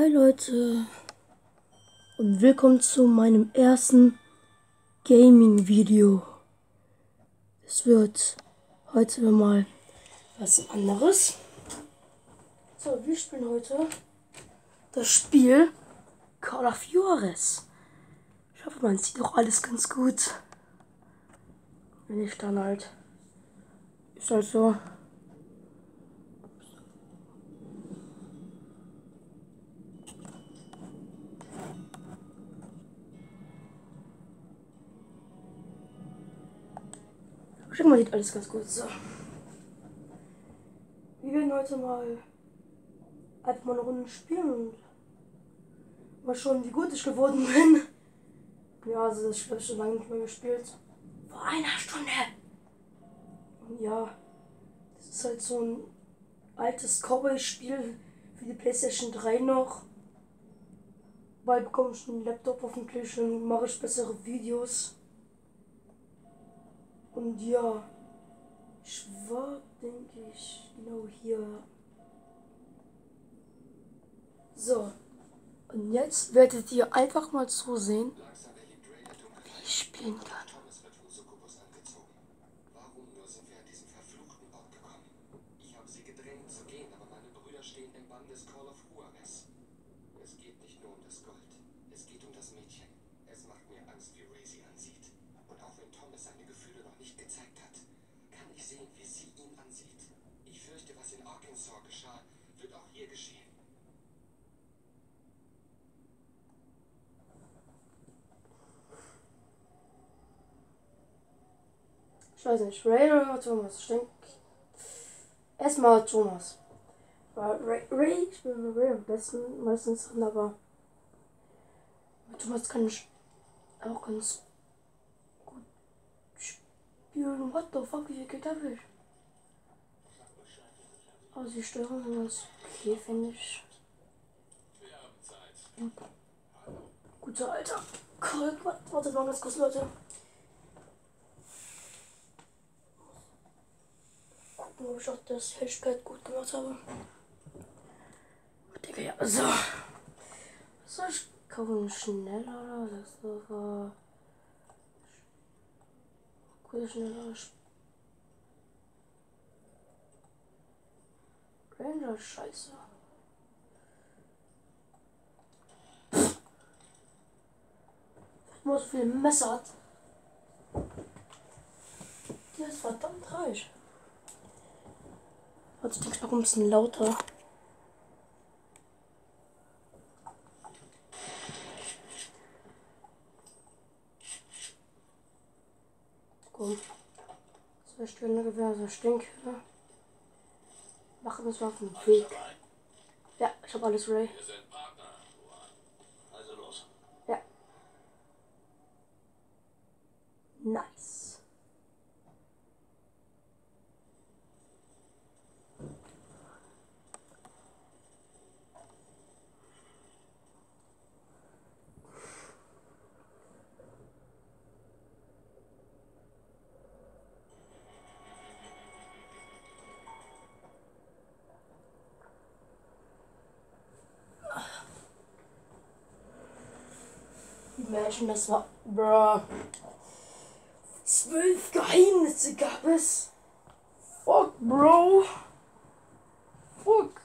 Hi Leute und willkommen zu meinem ersten Gaming-Video. Es wird heute mal was anderes. So, wir spielen heute das Spiel Call of Juarez. Ich hoffe, man sieht auch alles ganz gut. Wenn nicht, dann halt. Ist halt so. Schau mal, sieht alles ganz gut so. Wir werden heute mal einfach mal eine Runde spielen und mal schauen, wie gut ich geworden bin. Ja, also das Spiel habe ich schon lange nicht mehr gespielt. Vor einer Stunde. Und ja, das ist halt so ein altes Cowboy-Spiel für die PlayStation 3 noch. Bald bekomme ich einen Laptop hoffentlich und mache ich bessere Videos. Und ja, ich war, denke ich, genau hier. So, und jetzt werdet ihr einfach mal zusehen, wie ich spielen kann. Ich weiß nicht, Ray oder Thomas? Ich denke erstmal Thomas. Weil Ray, ich bin mit Ray am besten meistens drin, aber mit Thomas kann ich auch ganz gut spielen. What the fuck, wie viel Geld habe ich? Also die Steuerung sind ganz okay, finde ich. Guter alter Colt, warte mal ganz kurz, Leute. Gucken, ob ich auch das Helligkeit gut gemacht habe. Digga, ja, so. Soll ich kaufen schneller oder das war gut schneller. Ranger, scheiße. Nur so viele Messer hat. Der ist verdammt reich. Also ich denke, ich mache ein bisschen lauter. Komm. 2 Stunden Gewehr, so stinkt. Ne? Machen wir es mal auf den Weg. Ja, ich habe alles Ray. Also los. Ja. Nice. Imagine, das war. Bruh. 12 Geheimnisse gab es. Fuck, Bro. Fuck.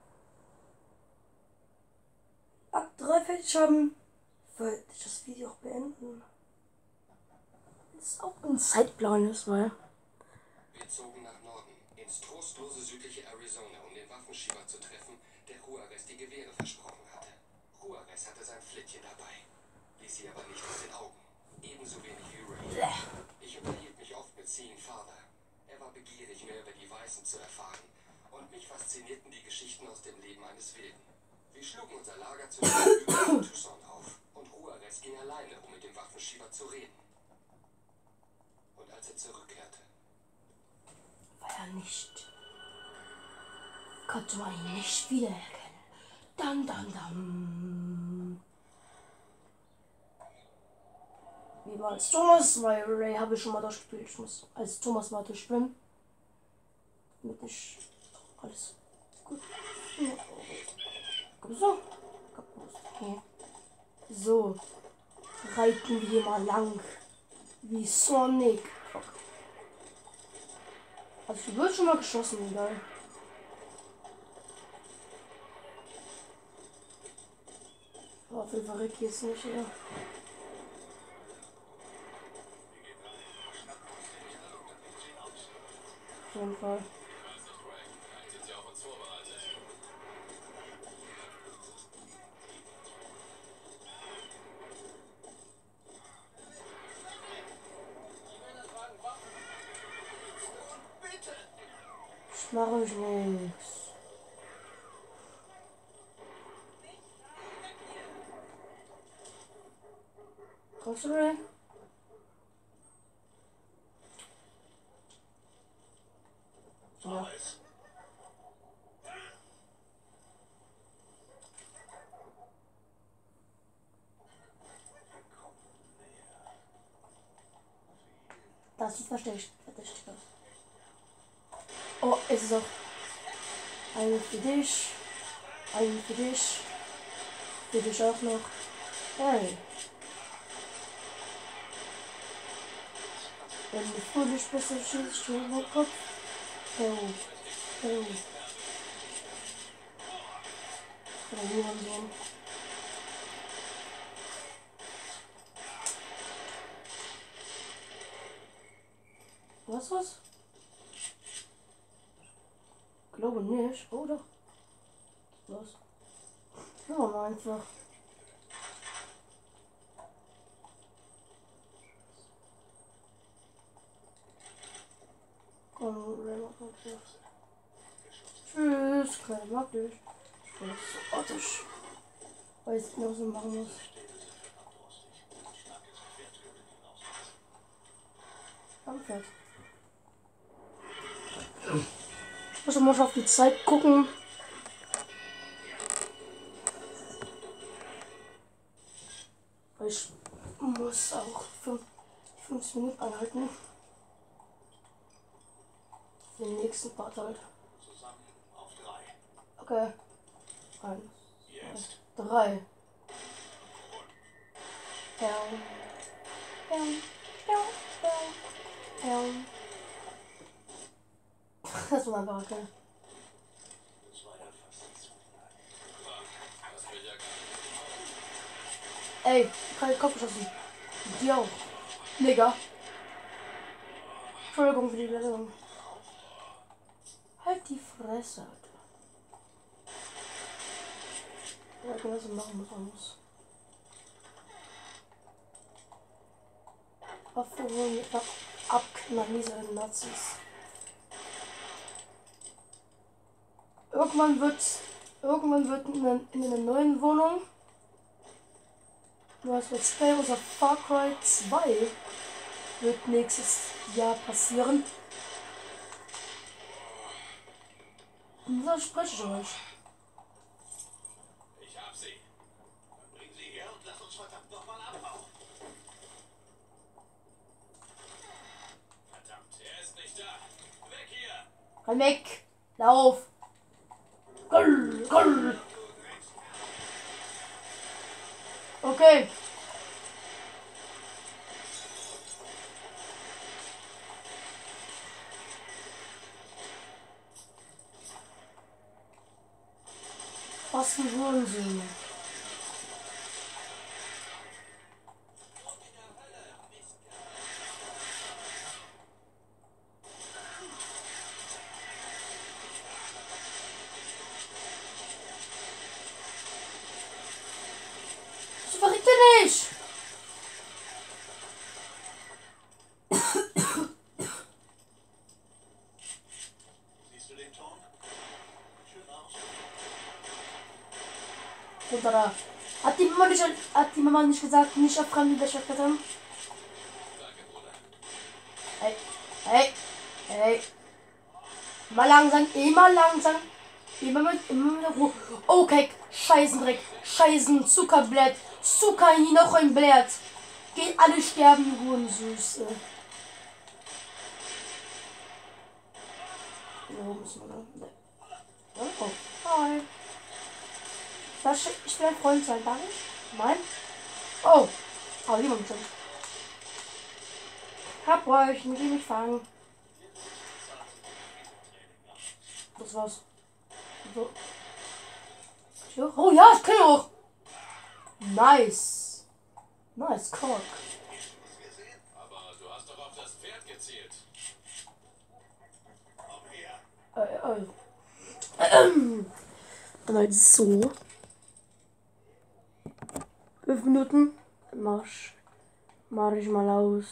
Akt 3 fertig haben. Wollte ich das Video auch beenden. Das ist auch ein Zeitplan ist, weil. Wir zogen nach Norden, ins trostlose südliche Arizona, um den Waffenschieber zu treffen, der Juarez die Gewehre versprochen hatte. Juarez hatte sein Flittchen dabei, ließ sie aber nicht aus den Augen. Ebenso wenig wie Ray. Ich unterhielt mich oft mit Seeing Father. Er war begierig, mehr über die Weißen zu erfahren. Und mich faszinierten die Geschichten aus dem Leben eines Wilden. Wir schlugen unser Lager zu in Tucson auf. Und Juarez ging alleine, um mit dem Waffenschieber zu reden. Und als er zurückkehrte, War er nicht. Konnte man ihn nicht wiedererkennen. Dam. Wie war als Thomas? Weil Ray habe ich schon mal durchgespielt. Ich muss als Thomas mal durchspielen. Damit nicht alles gut. Komm so. Okay. So. Reiten wir mal lang. Wie Sonic. Fuck. Also hier wird schon mal geschossen, egal. Aber auf jeden Fall Ricky ist nicht, ja. Auf jeden Fall. Mache ich nichts. Kommst du rein? Ja. Das sieht verdächtig aus. Oh, es ist auch. Eine für dich. Eine für dich. Für dich auch noch. Hey. Wenn du fröhlich bist, dann schießt du in den Kopf. Oh. Oh. Oder Hurensohn. Was? Glaube nicht. Oh doch. Was? Ja, einfach. Komm, tschüss, keine mag dich. Ich bin so ottisch. Weiß nicht, was ich machen muss. Fett. Ich muss mal auf die Zeit gucken. Ich muss auch 5 Minuten anhalten. Für den nächsten Part halt. Okay. 1, 2, 3. Das war einfach okay. Ey, kein Kopf geschossen. Die auch. Digga. Entschuldigung für die Beleidigung. Halt die Fresse, Alter. Ja, ich kann das machen, was muss. Waffe holen wir abknallen, diese Nazis. Irgendwann wird in einer neuen Wohnung neues Let's Play, unser Far Cry 2 wird nächstes Jahr passieren. Und das spreche ich euch. Ich hab sie. Dann bringen sie her und lass uns verdammt nochmal abhauen. Verdammt, er ist nicht da. Weg hier! Komm weg! Lauf! Goll! Okay. Was für Wahnsinn. So verrückt er nicht! Siehst du den Ton? Schön aus. Runter da. Hat die Mama nicht gesagt, nicht auf fremde Wäsche klettern? Danke, Bruder. Hey. Immer langsam. Immer mit Ruhe. Okay, Scheißendreck. Scheißen Zuckerblatt. Zucker hier noch ein Blatt. Geht alle sterben, die Hurensüße. Wo müssen wir da? Oh, hi. Ich will ein Freund sein, darf ich? Nein? Oh! Oh, jemand schon. Hab euch, nicht mich fangen. Das war's. So. Oh ja, ich kann auch. Nice. Nice, Cock. Aber du hast doch auf das Pferd gezielt. Dann halt so. 5 Minuten. Mach ich mal aus.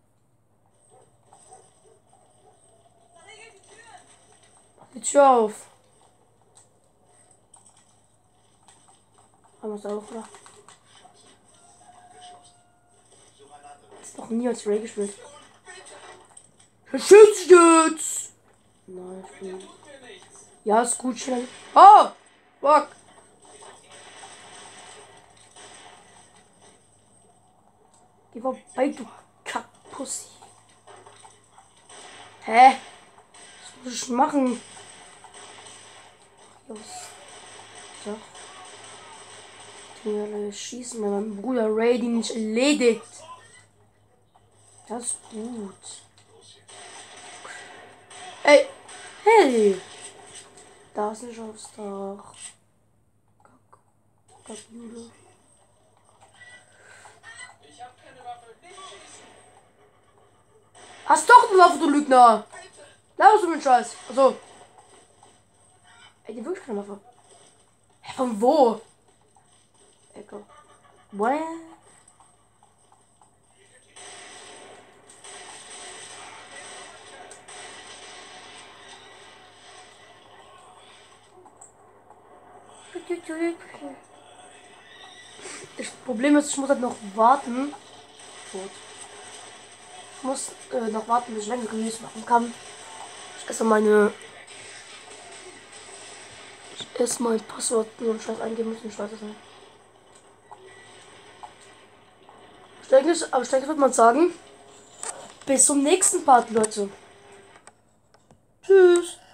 Mach die Tür auf. Haben wir es auch, oder? Ist noch nie als Ray gespielt. Schieß jetzt! Nein, ich bin. Ja, ist gut, schnell. Oh! Fuck! Geh vorbei, du Kackpussy. Hä? Was muss ich machen? Los. So. Ja, schießen wir meinen Bruder Ray, die mich erledigt. Das ist gut. Ey! Hey! Da ist ein aufs Dach. Kackjude. Ich hab keine Waffe, nicht schießen. Hast doch eine Waffe, du Lügner! Lass du mit Scheiß. Also. Ey, die wirklich keine Waffe. Hä, von wo? Ecke. What? Das Problem ist, ich muss halt noch warten. Gut. Ich muss noch warten, bis ich länger Reviews machen kann. Ich esse mein Passwort und Scheiß eingeben müssen. Ich weiß es nicht. Aber ich denke, würde man sagen, bis zum nächsten Part, Leute. Tschüss.